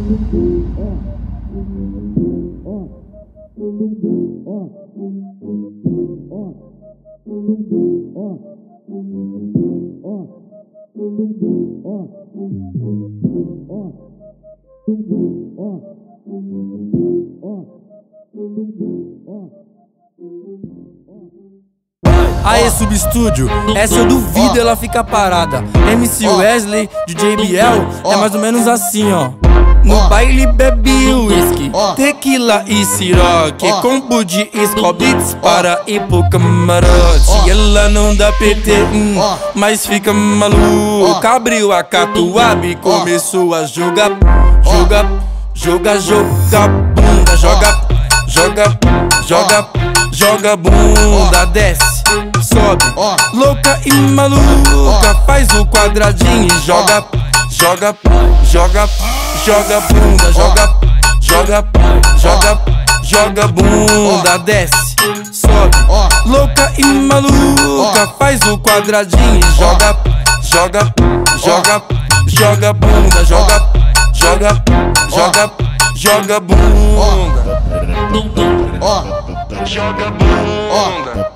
Aê, Substúdio, essa eu duvido ela fica parada. MC Wesley, DJ Biel, é mais ou menos assim, ó. No baile bebe whisky, tequila e siroque, combo de Scobits para ir pro camarote. Ela não dá PT, mas fica maluca. Abriu a catuaba e começou a jogar. Joga bunda, joga bunda, desce, sobe, louca e maluca, faz o quadradinho e joga bunda, joga bunda, desce, sobe, louca e maluca, faz o quadradinho e joga bunda, joga bunda. Joga bunda,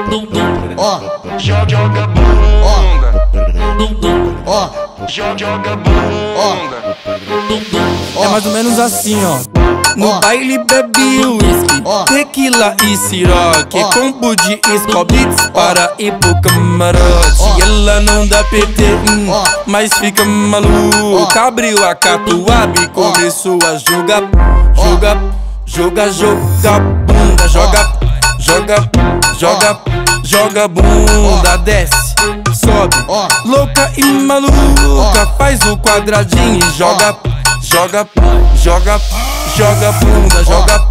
joga bunda. É mais ou menos assim, ó. No baile bebe whisky, tequila e siroque, combo de Scobits para ir pro camarote. Ela não dá PT, mas fica maluca. Abriu a catuaba e começou a jogar bunda, joga bunda, desce, sobe, louca e maluca, faz o quadradinho e joga bunda,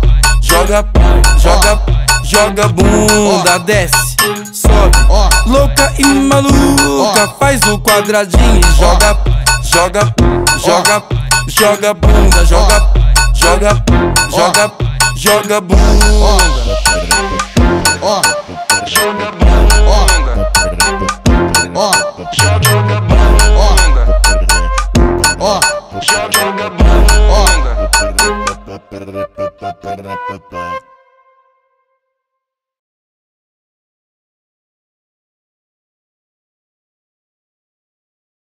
joga bunda, desce, sobe, louca e maluca, faz o quadradinho e joga bunda, joga bunda. Joga bunda, joga bunda.